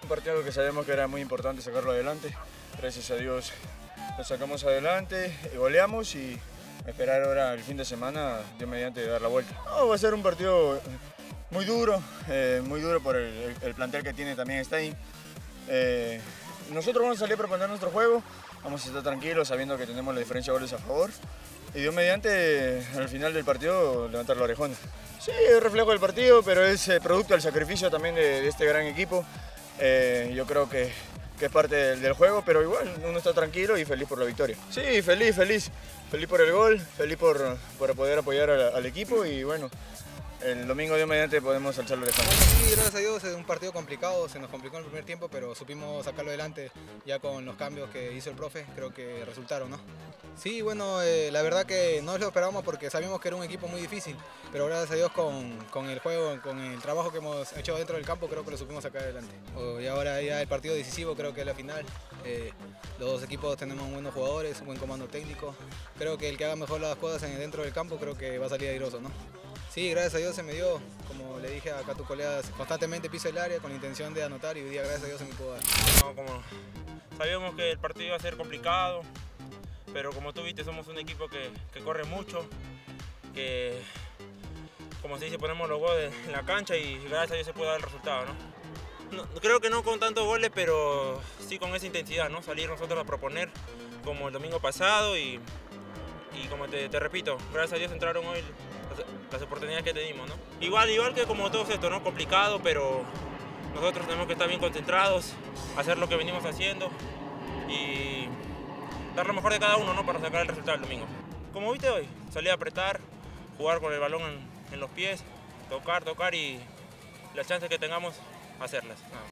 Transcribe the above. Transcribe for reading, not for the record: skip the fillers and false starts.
Un partido que sabemos que era muy importante sacarlo adelante. Gracias a Dios lo sacamos adelante, goleamos y esperar ahora el fin de semana, Dios mediante, dar la vuelta. No, va a ser un partido muy duro por el plantel que tiene también Stein. Nosotros vamos a salir a proponer nuestro juego, vamos a estar tranquilos sabiendo que tenemos la diferencia de goles a favor y Dios mediante al final del partido levantar la orejona. Sí, es reflejo del partido, pero es producto del sacrificio también de este gran equipo. Yo creo que es parte del juego, pero igual uno está tranquilo y feliz por la victoria. Sí, feliz por el gol, feliz por poder apoyar al equipo y bueno, el domingo Dios mediante podemos alzar la orejona. Sí, gracias a Dios es un partido complicado, se nos complicó en el primer tiempo, pero supimos sacarlo adelante ya con los cambios que hizo el profe, creo que resultaron, ¿no? Sí, bueno, la verdad que no lo esperábamos porque sabíamos que era un equipo muy difícil, pero gracias a Dios con el juego, con el trabajo que hemos hecho dentro del campo, creo que lo supimos sacar adelante. Y ahora ya el partido decisivo, creo que es la final. Los dos equipos tenemos buenos jugadores, un buen comando técnico. Creo que el que haga mejor las cosas dentro del campo, creo que va a salir airoso, ¿no? Sí, gracias a Dios se me dio, como le dije acá a tus colegas, constantemente piso el área con la intención de anotar y hoy día gracias a Dios se me pudo dar. No, como sabíamos que el partido iba a ser complicado, pero como tú viste somos un equipo que corre mucho, que como se dice ponemos los goles en la cancha y gracias a Dios se puede dar el resultado, ¿no? Creo que no con tantos goles, pero sí con esa intensidad, ¿no? Salir nosotros a proponer como el domingo pasado y como te repito, gracias a Dios entraron hoy las oportunidades que tenemos, ¿no? Igual que como todos estos, ¿no? Complicado, pero nosotros tenemos que estar bien concentrados, hacer lo que venimos haciendo y dar lo mejor de cada uno, ¿no? Para sacar el resultado el domingo. Como viste hoy, salir a apretar, jugar con el balón en los pies, tocar y las chances que tengamos, hacerlas.